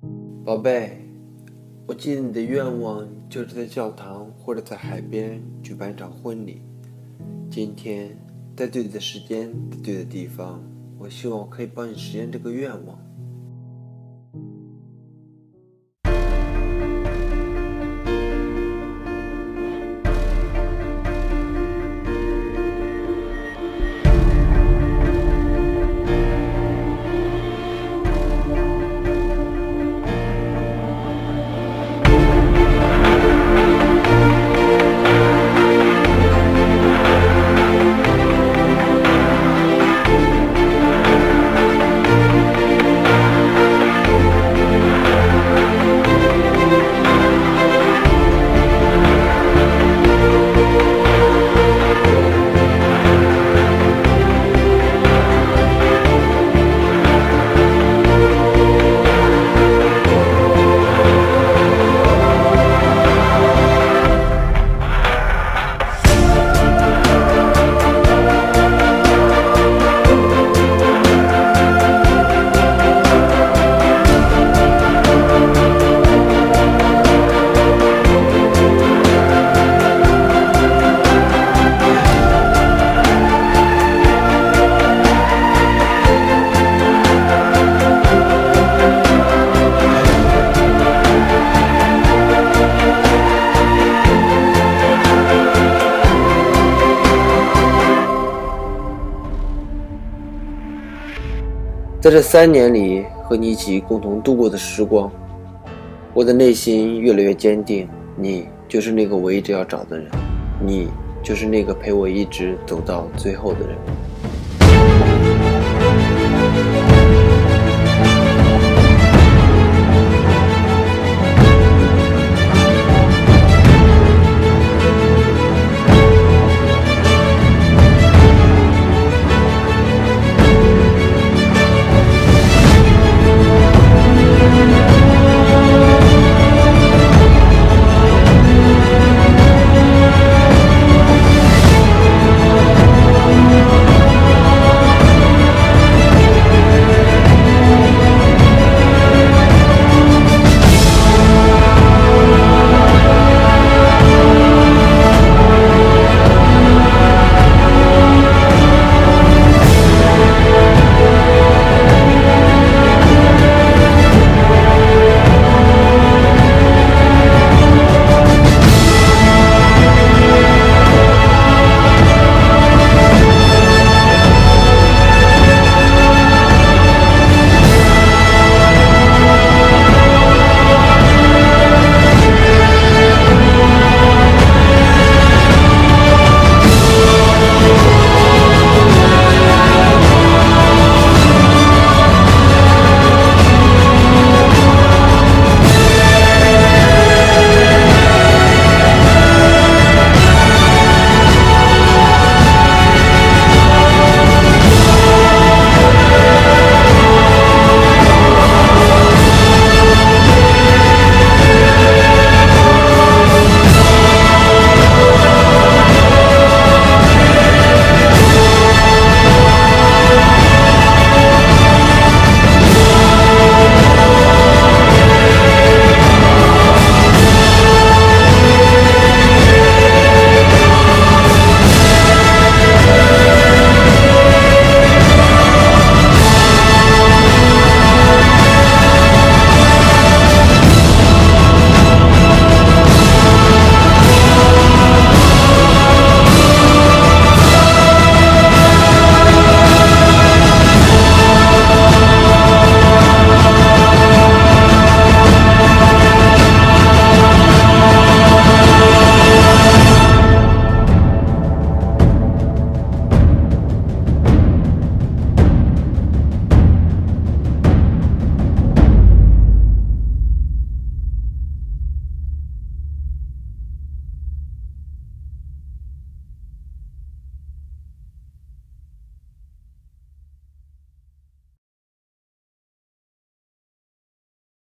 宝贝，我记得你的愿望就是在教堂或者在海边举办一场婚礼。今天，在对的时间，在对的地方，我希望我可以帮你实现这个愿望。在这3年里和你一起共同度过的时光，我的内心越来越坚定，你就是那个我一直要找的人，你就是那个陪我一直走到最后的人。